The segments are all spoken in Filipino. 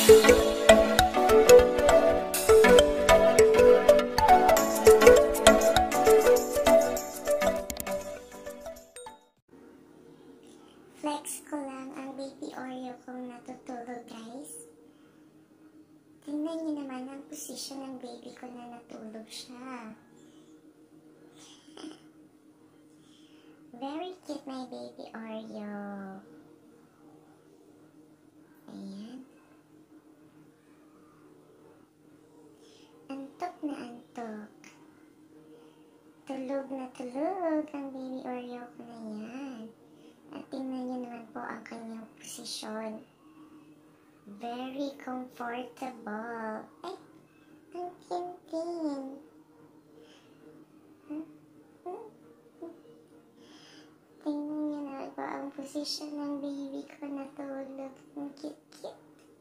Flex ko lang ang baby Oreo kung natutulog, guys. Tingnan niyo naman ang posisyon ng baby ko na natulog siya. Very cute my baby Oreo. Ayan. Antok na antok. Tulog na tulog ang baby Oreo ko na yan. At tingnan niyo naman po ang kanyang posisyon. Very comfortable. Ay, ang kintin. Tingnan niyo naman po ang posisyon ng baby ko na tulog. Ang cute-cute.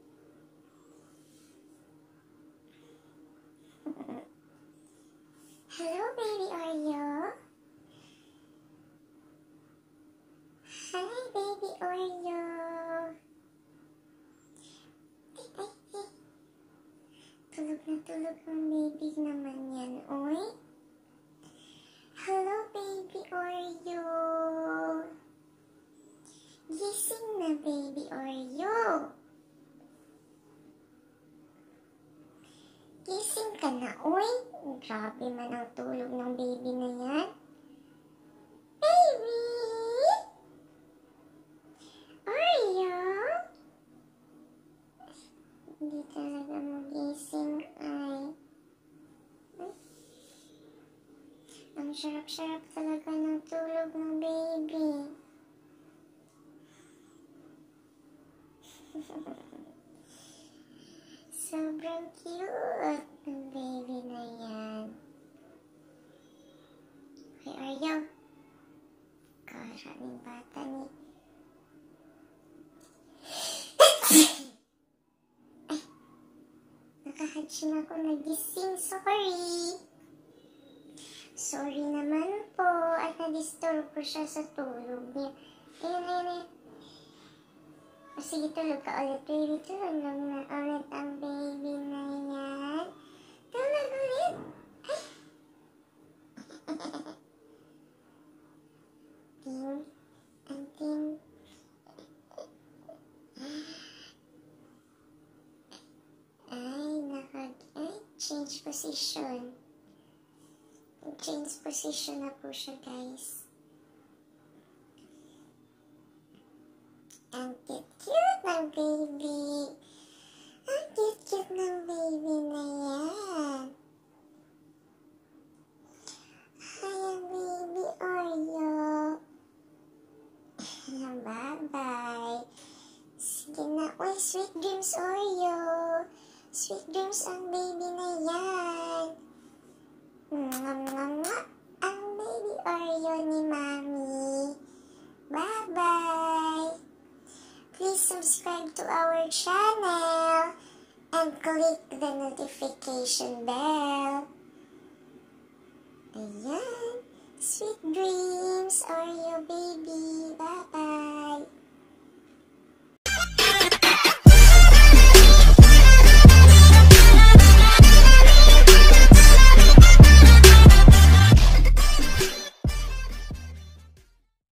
Hello, baby Oreo. Hi, baby Oreo. Tulog na tulog ang baby naman yan, oy. Hello, baby Oreo. Gising na, baby Oreo. Gising ka na, oy. Grabe man ang tulog ng baby na yan. Baby! Oreo? Hindi talaga magising ay. Ang sarap-sarap talaga ng tulog ng baby. Sobrang cute ng baby na yan. Okay, Oreo. Karaming bata ni. Nakahadsin ako nagising. Sorry. Sorry naman po. At na-disturb ko siya sa tulog niya. Ayun. O sige, tulog ka ulit, baby. Tulog lang na ulit ang baby na yan. Tulog ulit. Ting. Ang ting. Change position. Change position na po siya, guys. Ang cute-cute ng baby. Ang cute-cute ng baby na yan. Hi, baby Oreo. Bye-bye. Sige na. Uy, sweet dreams, Oreo. Sweet dreams ang baby na yan. Ang baby Oreo ni Mommy. Bye-bye. Please subscribe to our channel and click the notification bell. Ayan. Sweet dreams, Oreo baby. Bye.